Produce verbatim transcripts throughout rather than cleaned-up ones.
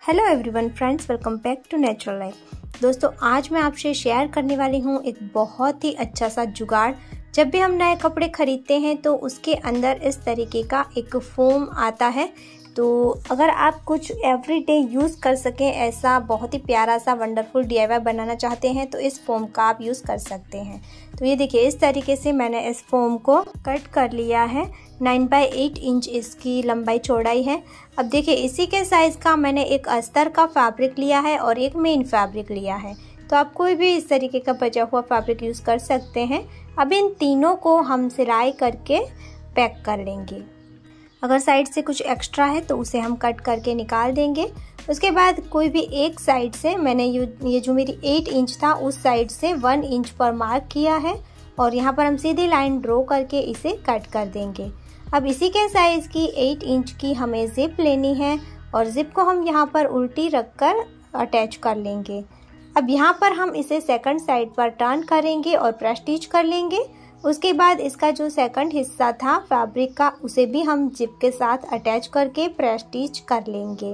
Hello everyone friends, welcome back to natural life. दोस्तों, आज मैं आपसे शेयर करने वाली हूँ एक बहुत ही अच्छा सा जुगाड़। जब भी हम नए कपड़े खरीदते हैं तो उसके अंदर इस तरीके का एक फोम आता है। तो अगर आप कुछ एवरीडे यूज़ कर सकें, ऐसा बहुत ही प्यारा सा वंडरफुल डी आई वाई बनाना चाहते हैं तो इस फोम का आप यूज़ कर सकते हैं। तो ये देखिए, इस तरीके से मैंने इस फोम को कट कर लिया है। नाइन बाई एट इंच इसकी लंबाई चौड़ाई है। अब देखिए, इसी के साइज़ का मैंने एक अस्तर का फैब्रिक लिया है और एक मेन फैब्रिक लिया है। तो आप कोई भी इस तरीके का बचा हुआ फैब्रिक यूज़ कर सकते हैं। अब इन तीनों को हम सिलाई करके पैक कर लेंगे। अगर साइड से कुछ एक्स्ट्रा है तो उसे हम कट करके निकाल देंगे। उसके बाद कोई भी एक साइड से मैंने ये जो मेरी एट इंच था उस साइड से वन इंच पर मार्क किया है और यहाँ पर हम सीधी लाइन ड्रॉ करके इसे कट कर देंगे। अब इसी के साइज़ की एट इंच की हमें जिप लेनी है और जिप को हम यहाँ पर उल्टी रखकर अटैच कर लेंगे। अब यहाँ पर हम इसे सेकंड साइड पर टर्न करेंगे और प्रेस स्टिच कर लेंगे। उसके बाद इसका जो सेकंड हिस्सा था फैब्रिक का, उसे भी हम जिप के साथ अटैच करके प्रेस स्टिच कर लेंगे।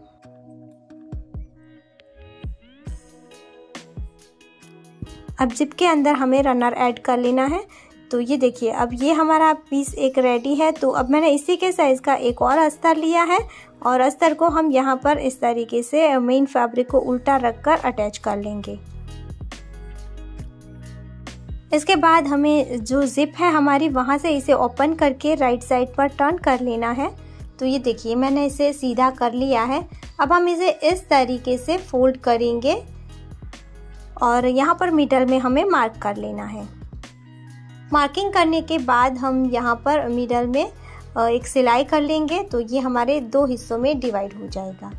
अब जिप के अंदर हमें रनर ऐड कर लेना है। तो ये देखिए, अब ये हमारा पीस एक रेडी है। तो अब मैंने इसी के साइज का एक और अस्तर लिया है और अस्तर को हम यहाँ पर इस तरीके से मेन फैब्रिक को उल्टा रखकर अटैच कर लेंगे। इसके बाद हमें जो जिप है हमारी, वहाँ से इसे ओपन करके राइट साइड पर टर्न कर लेना है। तो ये देखिए, मैंने इसे सीधा कर लिया है। अब हम इसे इस तरीके से फोल्ड करेंगे और यहाँ पर मिडल में हमें मार्क कर लेना है। मार्किंग करने के बाद हम यहाँ पर मिडल में एक सिलाई कर लेंगे। तो ये हमारे दो हिस्सों में डिवाइड हो जाएगा।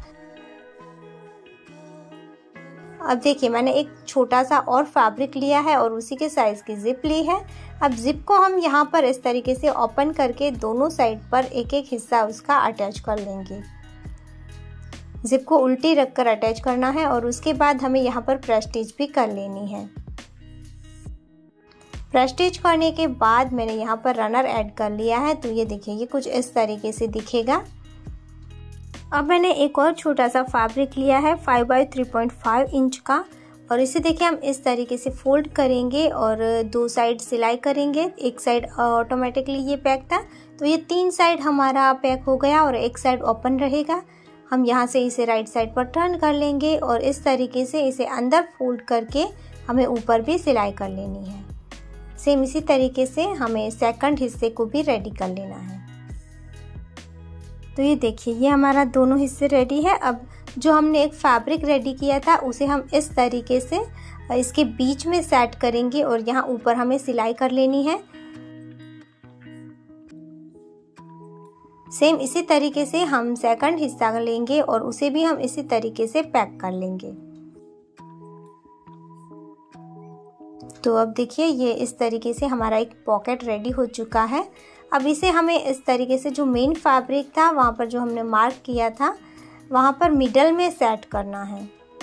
अब देखिए, मैंने एक छोटा सा और फैब्रिक लिया है और उसी के साइज की जिप ली है। अब जिप को हम यहाँ पर इस तरीके से ओपन करके दोनों साइड पर एक एक हिस्सा उसका अटैच कर लेंगे। जिप को उल्टी रखकर अटैच करना है और उसके बाद हमें यहाँ पर प्रेस स्टिच भी कर लेनी है। प्रेस स्टिच करने के बाद मैंने यहाँ पर रनर ऐड कर लिया है। तो ये देखिए, ये कुछ इस तरीके से दिखेगा। अब मैंने एक और छोटा सा फैब्रिक लिया है five by three point five inch का और इसे देखिए हम इस तरीके से फोल्ड करेंगे और दो साइड सिलाई करेंगे। एक साइड ऑटोमेटिकली ये पैक था, तो ये तीन साइड हमारा पैक हो गया और एक साइड ओपन रहेगा। हम यहाँ से इसे राइट साइड पर टर्न कर लेंगे और इस तरीके से इसे अंदर फोल्ड करके हमें ऊपर भी सिलाई कर लेनी है। सेम इसी तरीके से हमें सेकंड हिस्से को भी रेडी कर लेना है। तो ये देखिए, ये हमारा दोनों हिस्से रेडी है। अब जो हमने एक फैब्रिक रेडी किया था उसे हम इस तरीके से इसके बीच में सेट करेंगे और यहाँ ऊपर हमें सिलाई कर लेनी है। सेम इसी तरीके से हम सेकंड हिस्सा लेंगे और उसे भी हम इसी तरीके से पैक कर लेंगे। तो अब देखिए, ये इस तरीके से हमारा एक पॉकेट रेडी हो चुका है। अब इसे हमें इस तरीके से जो मेन फैब्रिक था वहाँ पर जो हमने मार्क किया था वहाँ पर मिडल में सेट करना है।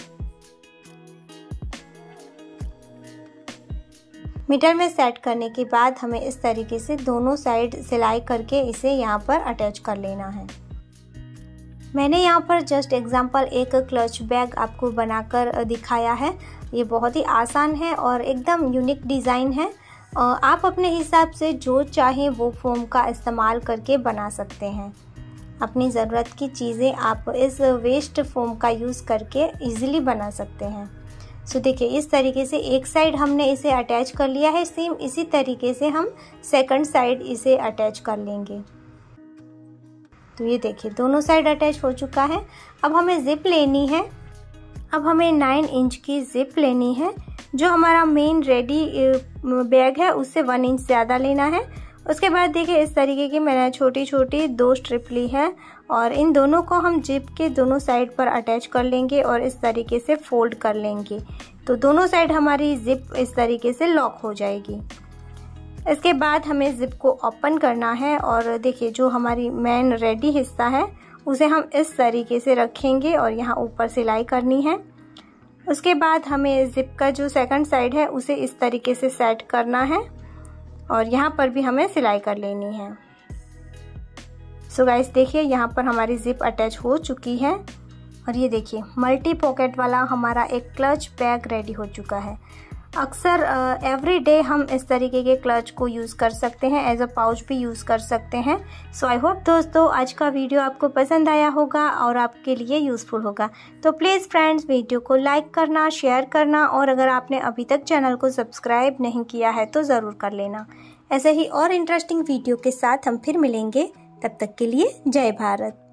मिडल में सेट करने के बाद हमें इस तरीके से दोनों साइड सिलाई करके इसे यहाँ पर अटैच कर लेना है। मैंने यहाँ पर जस्ट एग्जांपल एक क्लच बैग आपको बनाकर दिखाया है। ये बहुत ही आसान है और एकदम यूनिक डिज़ाइन है। आप अपने हिसाब से जो चाहें वो फोम का इस्तेमाल करके बना सकते हैं। अपनी ज़रूरत की चीज़ें आप इस वेस्ट फोम का यूज़ करके इजीली बना सकते हैं। सो देखिए, इस तरीके से एक साइड हमने इसे अटैच कर लिया है। सेम इसी तरीके से हम सेकंड साइड इसे अटैच कर लेंगे। तो ये देखिए, दोनों साइड अटैच हो चुका है। अब हमें जिप लेनी है। अब हमें नाइन इंच की जिप लेनी है। जो हमारा मेन रेडी बैग है उससे वन इंच ज़्यादा लेना है। उसके बाद देखिए, इस तरीके की मैंने छोटी छोटी दो स्ट्रिप ली है और इन दोनों को हम जिप के दोनों साइड पर अटैच कर लेंगे और इस तरीके से फोल्ड कर लेंगे। तो दोनों साइड हमारी जिप इस तरीके से लॉक हो जाएगी। इसके बाद हमें जिप को ओपन करना है और देखिए, जो हमारी मेन रेडी हिस्सा है उसे हम इस तरीके से रखेंगे और यहाँ ऊपर सिलाई करनी है। उसके बाद हमें जिप का जो सेकंड साइड है उसे इस तरीके से सेट करना है और यहाँ पर भी हमें सिलाई कर लेनी है। सो गाइस देखिए, यहाँ पर हमारी जिप अटैच हो चुकी है। और ये देखिए मल्टी पॉकेट वाला हमारा एक क्लच बैग रेडी हो चुका है। अक्सर एवरी डे हम इस तरीके के क्लच को यूज़ कर सकते हैं, एज अ पाउच भी यूज़ कर सकते हैं। सो आई होप दोस्तों आज का वीडियो आपको पसंद आया होगा और आपके लिए यूज़फुल होगा। तो प्लीज़ फ्रेंड्स वीडियो को लाइक करना, शेयर करना और अगर आपने अभी तक चैनल को सब्सक्राइब नहीं किया है तो ज़रूर कर लेना। ऐसे ही और इंटरेस्टिंग वीडियो के साथ हम फिर मिलेंगे, तब तक के लिए जय भारत।